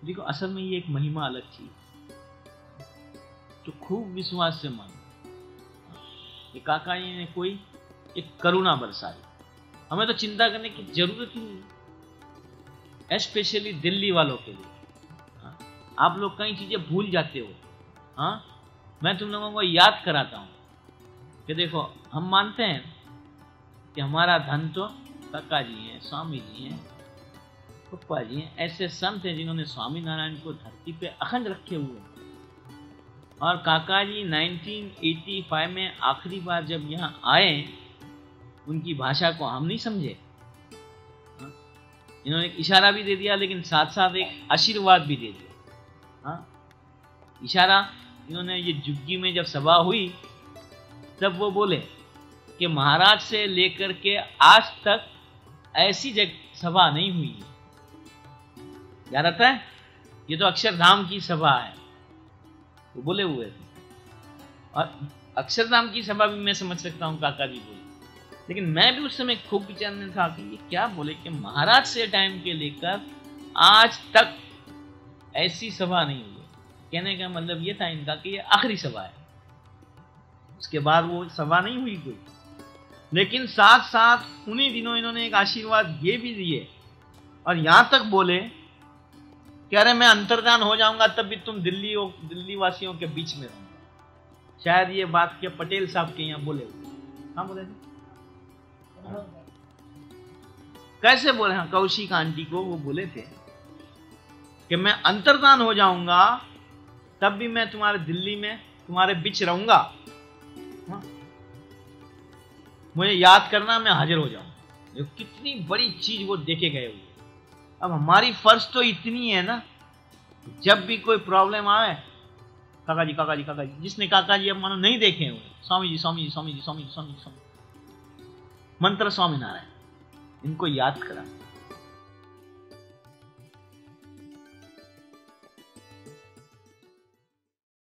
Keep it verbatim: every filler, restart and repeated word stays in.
देखो असल में ये एक महिमा अलग चीज, तो खूब विश्वास से मानो। ये काका जी ने कोई एक करुणा बरसाई, हमें तो चिंता करने की जरूरत ही नहीं, स्पेशली दिल्ली वालों के लिए। हाँ? आप लोग कई चीजें भूल जाते हो। हाँ, मैं तुम लोगों को याद कराता हूं कि देखो हम मानते हैं कि हमारा धन तो काका जी हैं, स्वामी जी हैं, पप्पा जी हैं, ऐसे संत हैं जिन्होंने स्वामी नारायण को धरती पे अखंड रखे हुए हैं। और काका जी नाइनटीन एटी फाइव में आखिरी बार जब यहाँ आए, उनकी भाषा को हम नहीं समझे। हाँ? इन्होंने एक इशारा भी दे दिया, लेकिन साथ साथ एक आशीर्वाद भी दे दिया। हाँ? इशारा इन्होंने, ये जुग्गी में जब सभा हुई तब वो बोले कि महाराज से लेकर के आज तक ऐसी जगह सभा नहीं हुई है। याद आता है? ये तो अक्षरधाम की सभा है, वो बोले हुए थे। और अक्षरधाम की सभा भी मैं समझ सकता हूँ काका जी बोले, लेकिन मैं भी उस समय खूब विचारने था कि ये क्या बोले कि महाराज से टाइम के लेकर आज तक ऐसी सभा नहीं हुई। कहने का मतलब ये था इनका कि ये आखिरी सभा है, उसके बाद वो सभा नहीं हुई कोई। लेकिन साथ साथ उन्हीं दिनों इन्होंने एक आशीर्वाद ये भी दिए, और यहां तक बोले कि अरे मैं अंतर्धान हो जाऊंगा तब भी तुम दिल्ली दिल्ली वासियों के बीच में रहूंगा। शायद ये बात के पटेल साहब के यहाँ बोले हुए। हाँ बोले थे? कैसे बोले? हाँ, कौशिक आंटी को वो बोले थे कि मैं अंतर्धान हो जाऊंगा तब भी मैं तुम्हारे दिल्ली में तुम्हारे बीच रहूंगा। हाँ? मुझे याद करना, मैं हाजिर हो जाऊंगा। कितनी बड़ी चीज वो देखे गए हुए। अब हमारी फर्ज तो इतनी है ना, जब भी कोई प्रॉब्लम आए, काका जी काका जी काका जी, जिसने काका जी अब मानो नहीं देखे हुए, स्वामी जी स्वामी जी स्वामी जी स्वामी जी स्वामी जी स्वामी, मंत्र स्वामी नारायण, इनको याद करा।